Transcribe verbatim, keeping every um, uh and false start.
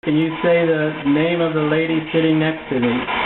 Can you say the name of the lady sitting next to me?